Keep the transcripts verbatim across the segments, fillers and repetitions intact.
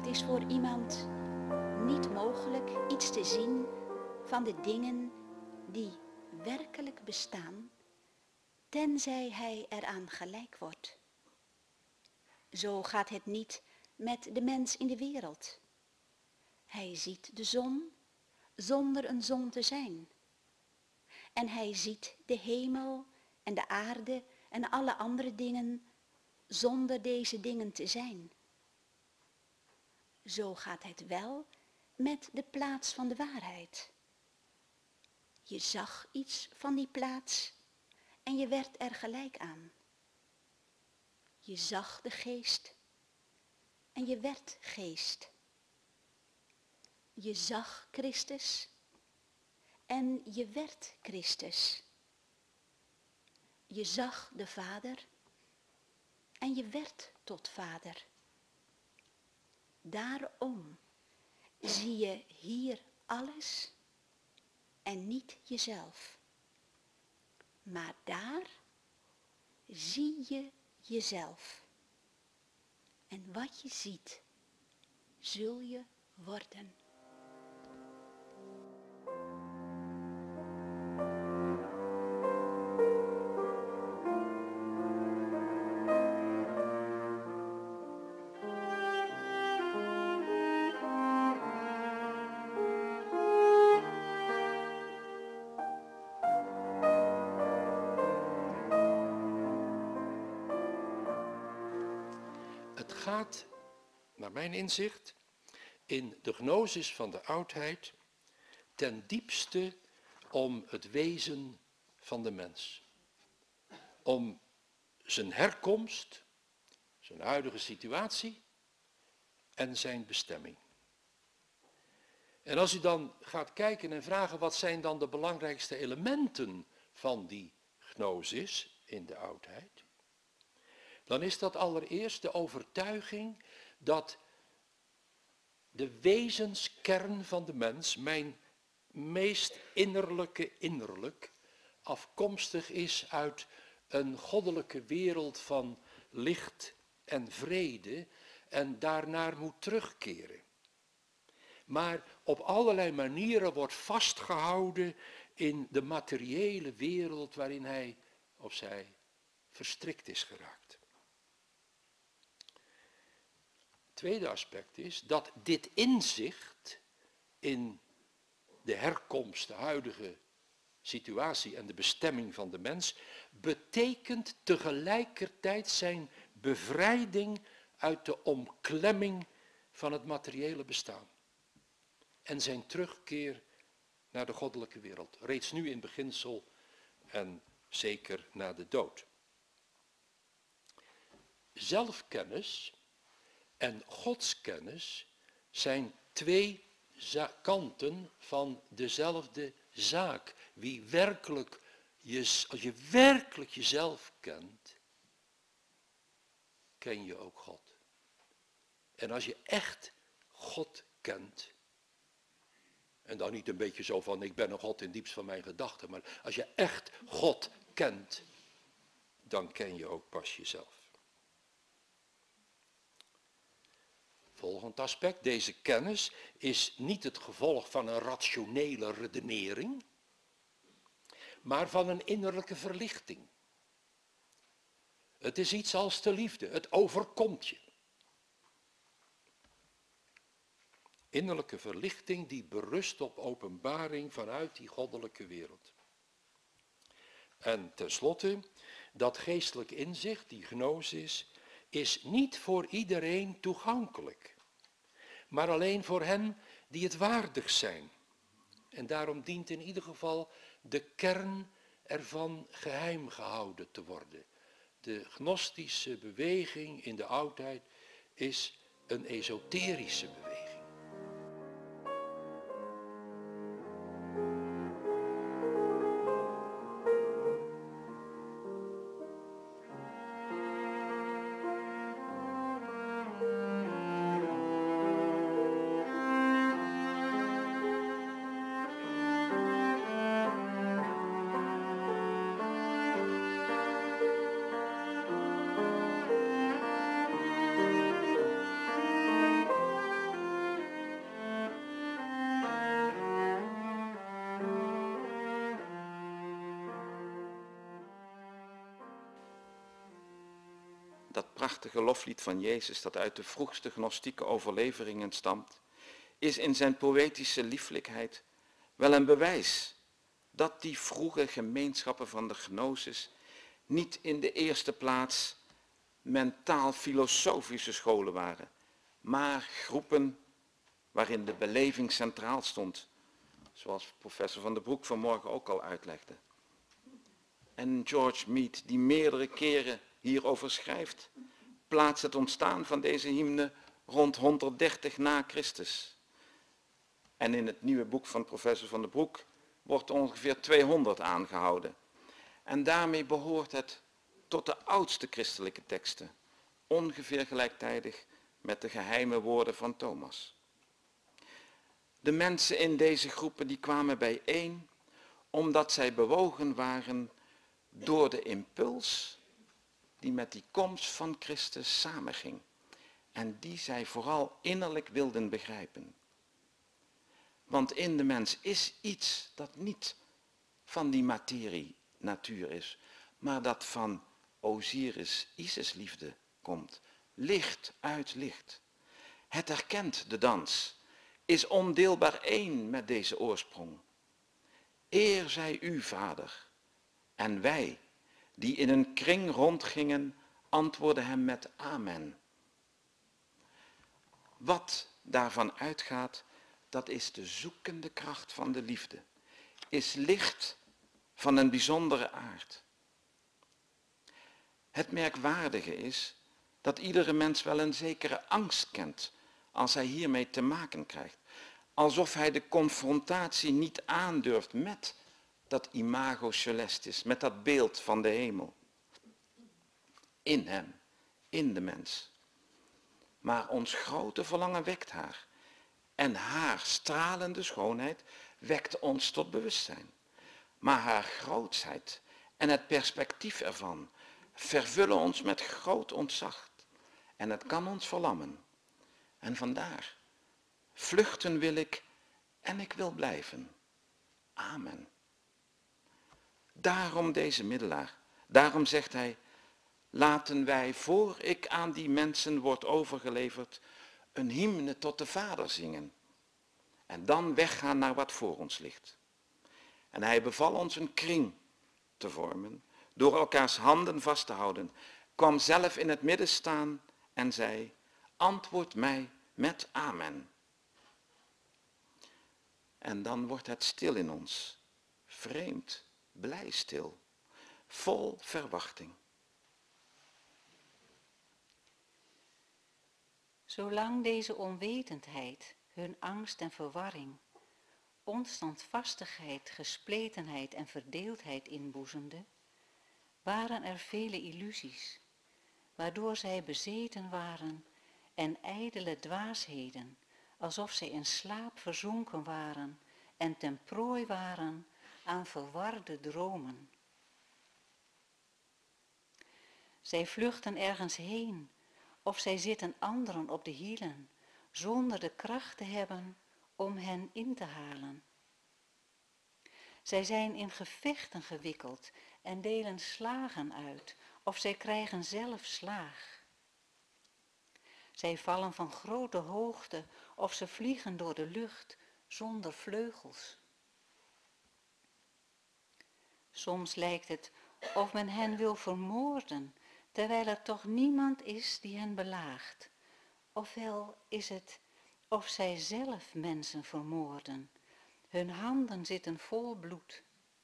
is voor iemand niet mogelijk iets te zien van de dingen die werkelijk bestaan, tenzij hij eraan gelijk wordt. Zo gaat het niet met de mens in de wereld. Hij ziet de zon zonder een zon te zijn. En hij ziet de hemel en de aarde en alle andere dingen zonder deze dingen te zijn. Zo gaat het wel met de plaats van de waarheid. Je zag iets van die plaats en je werd er gelijk aan. Je zag de geest en je werd geest. Je zag Christus en je werd Christus. Je zag de Vader en je werd tot Vader. Daarom zie je hier alles en niet jezelf. Maar daar zie je jezelf. En wat je ziet, zul je worden. Het gaat, naar mijn inzicht, in de gnosis van de oudheid ten diepste om het wezen van de mens. Om zijn herkomst, zijn huidige situatie en zijn bestemming. En als u dan gaat kijken en vragen wat zijn dan de belangrijkste elementen van die gnosis in de oudheid, dan is dat allereerst de overtuiging dat de wezenskern van de mens, mijn meest innerlijke innerlijk, afkomstig is uit een goddelijke wereld van licht en vrede en daarnaar moet terugkeren. Maar op allerlei manieren wordt vastgehouden in de materiële wereld waarin hij of zij verstrikt is geraakt. Tweede aspect is dat dit inzicht in de herkomst, de huidige situatie en de bestemming van de mens, betekent tegelijkertijd zijn bevrijding uit de omklemming van het materiële bestaan. En zijn terugkeer naar de goddelijke wereld, reeds nu in beginsel en zeker na de dood. Zelfkennis en godskennis zijn twee za- kanten van dezelfde zaak. Wie werkelijk, je, als je werkelijk jezelf kent, ken je ook God. En als je echt God kent, en dan niet een beetje zo van ik ben een God in diepst van mijn gedachten, maar als je echt God kent, dan ken je ook pas jezelf. Volgend aspect, deze kennis is niet het gevolg van een rationele redenering, maar van een innerlijke verlichting. Het is iets als de liefde, het overkomt je. Innerlijke verlichting die berust op openbaring vanuit die goddelijke wereld. En tenslotte, dat geestelijk inzicht, die gnosis, is niet voor iedereen toegankelijk, maar alleen voor hen die het waardig zijn. En daarom dient in ieder geval de kern ervan geheim gehouden te worden. De gnostische beweging in de oudheid is een esoterische beweging. prachtige loflied van Jezus dat uit de vroegste gnostieke overleveringen stamt, is in zijn poëtische lieflijkheid wel een bewijs dat die vroege gemeenschappen van de gnosis niet in de eerste plaats mentaal-filosofische scholen waren, maar groepen waarin de beleving centraal stond, zoals professor Van den Broek vanmorgen ook al uitlegde. En George Mead, die meerdere keren hierover schrijft, plaatst het ontstaan van deze hymne rond honderddertig na Christus. En in het nieuwe boek van professor Van den Broek wordt ongeveer tweehonderd aangehouden. En daarmee behoort het tot de oudste christelijke teksten, ongeveer gelijktijdig met de geheime woorden van Thomas. De mensen in deze groepen die kwamen bijeen omdat zij bewogen waren door de impuls die met die komst van Christus samenging en die zij vooral innerlijk wilden begrijpen. Want in de mens is iets dat niet van die materie natuur is, maar dat van Osiris, Isis liefde komt. Licht uit licht. Het herkent de dans, is ondeelbaar één met deze oorsprong. Eer zij u, Vader, en wij, die in een kring rondgingen, antwoordden hem met amen. Wat daarvan uitgaat, dat is de zoekende kracht van de liefde, is licht van een bijzondere aard. Het merkwaardige is dat iedere mens wel een zekere angst kent als hij hiermee te maken krijgt. Alsof hij de confrontatie niet aandurft met dat imago celestis, met dat beeld van de hemel. In hem, in de mens. Maar ons grote verlangen wekt haar. En haar stralende schoonheid wekt ons tot bewustzijn. Maar haar grootsheid en het perspectief ervan vervullen ons met groot ontzag. En het kan ons verlammen. En vandaar, vluchten wil ik en ik wil blijven. Amen. Daarom deze middelaar. Daarom zegt hij, laten wij voor ik aan die mensen word overgeleverd, een hymne tot de Vader zingen. En dan weggaan naar wat voor ons ligt. En hij beval ons een kring te vormen, door elkaars handen vast te houden, kwam zelf in het midden staan en zei, antwoord mij met amen. En dan wordt het stil in ons, vreemd, blij stil, vol verwachting. Zolang deze onwetendheid, hun angst en verwarring, onstandvastigheid, gespletenheid en verdeeldheid inboezemde, waren er vele illusies, waardoor zij bezeten waren en ijdele dwaasheden, alsof zij in slaap verzonken waren en ten prooi waren aan verwarde dromen. Zij vluchten ergens heen, of zij zitten anderen op de hielen, zonder de kracht te hebben om hen in te halen. Zij zijn in gevechten gewikkeld en delen slagen uit, of zij krijgen zelf slaag. Zij vallen van grote hoogte, of ze vliegen door de lucht zonder vleugels. Soms lijkt het of men hen wil vermoorden, terwijl er toch niemand is die hen belaagt. Ofwel is het of zij zelf mensen vermoorden. Hun handen zitten vol bloed.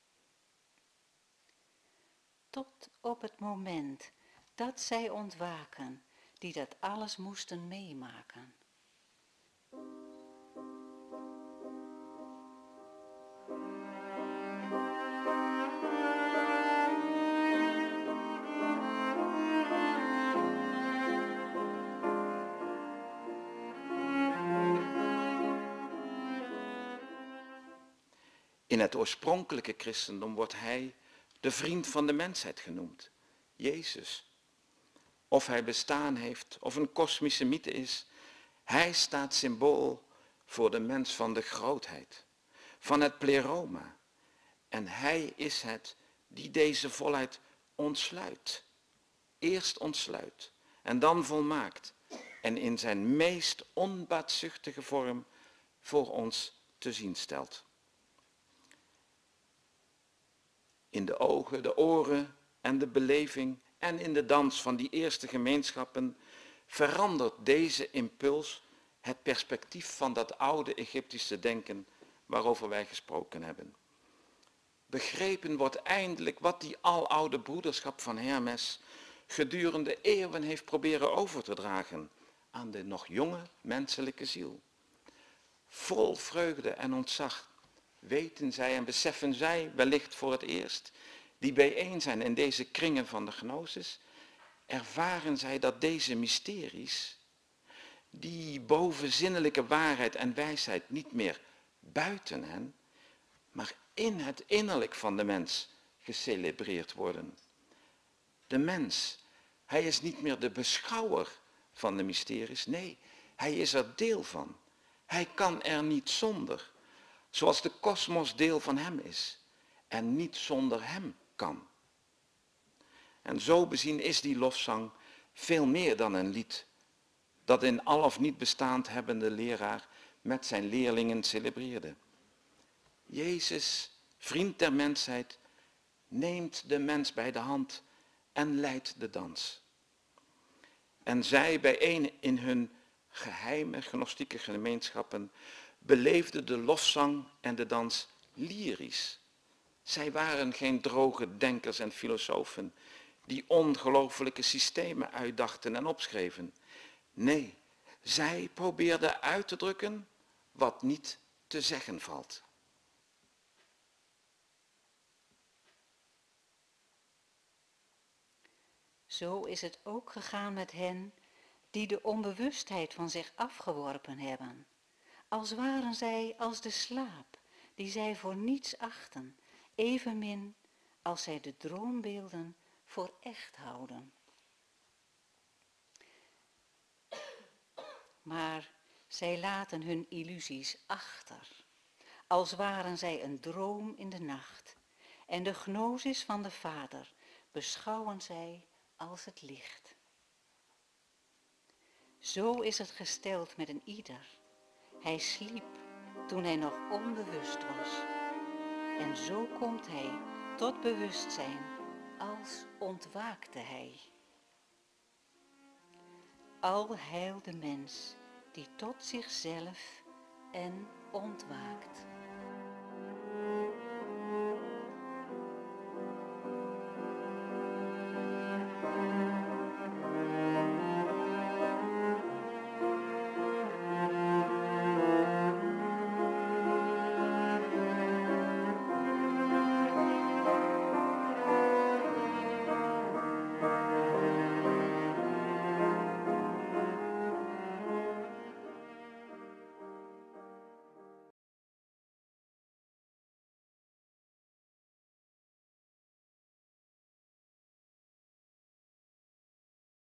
Tot op het moment dat zij ontwaken, die dat alles moesten meemaken. In het oorspronkelijke christendom wordt hij de vriend van de mensheid genoemd, Jezus. Of hij bestaan heeft, of een kosmische mythe is, hij staat symbool voor de mens van de grootheid, van het pleroma. En hij is het die deze volheid ontsluit, eerst ontsluit en dan volmaakt en in zijn meest onbaatzuchtige vorm voor ons te zien stelt. In de ogen, de oren en de beleving en in de dans van die eerste gemeenschappen verandert deze impuls het perspectief van dat oude Egyptische denken waarover wij gesproken hebben. Begrepen wordt eindelijk wat die aloude broederschap van Hermes gedurende eeuwen heeft proberen over te dragen aan de nog jonge menselijke ziel. Vol vreugde en ontzag weten zij en beseffen zij wellicht voor het eerst, die bijeen zijn in deze kringen van de gnosis, ervaren zij dat deze mysteries, die bovenzinnelijke waarheid en wijsheid niet meer buiten hen, maar in het innerlijk van de mens gecelebreerd worden. De mens, hij is niet meer de beschouwer van de mysteries, nee, hij is er deel van. Hij kan er niet zonder, zoals de kosmos deel van hem is en niet zonder hem kan. En zo bezien is die lofzang veel meer dan een lied dat een al of niet bestaand hebbende leraar met zijn leerlingen celebreerde. Jezus, vriend der mensheid, neemt de mens bij de hand en leidt de dans. En zij bijeen in hun geheime gnostieke gemeenschappen beleefden de lofzang en de dans lyrisch. Zij waren geen droge denkers en filosofen die ongelooflijke systemen uitdachten en opschreven. Nee, zij probeerden uit te drukken wat niet te zeggen valt. Zo is het ook gegaan met hen die de onbewustheid van zich afgeworpen hebben. Als waren zij als de slaap, die zij voor niets achten, evenmin als zij de droombeelden voor echt houden. Maar zij laten hun illusies achter, als waren zij een droom in de nacht, en de gnosis van de Vader beschouwen zij als het licht. Zo is het gesteld met een ieder. Hij sliep toen hij nog onbewust was. En zo komt hij tot bewustzijn als ontwaakte hij. Al heil de mens die tot zichzelf en ontwaakt.